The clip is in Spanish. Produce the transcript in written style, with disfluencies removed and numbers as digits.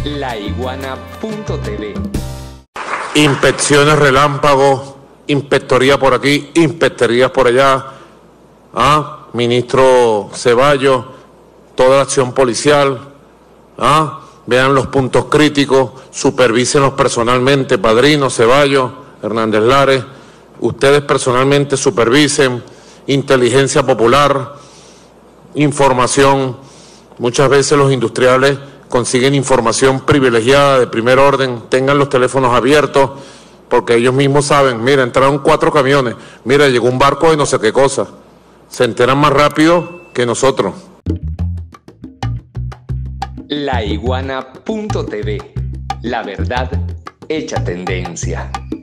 laiguana.tv. Inspecciones relámpago, inspectoría por aquí, inspectorías por allá. Ministro Ceballos, toda la acción policial. Vean los puntos críticos, supervísenlos personalmente, Padrino, Ceballos, Hernández Lares. Ustedes personalmente supervisen, inteligencia popular, información. Muchas veces los industriales consiguen información privilegiada de primer orden, tengan los teléfonos abiertos, porque ellos mismos saben, mira, entraron 4 camiones, mira, llegó un barco de no sé qué cosa. Se enteran más rápido que nosotros. laiguana.tv. La verdad hecha tendencia.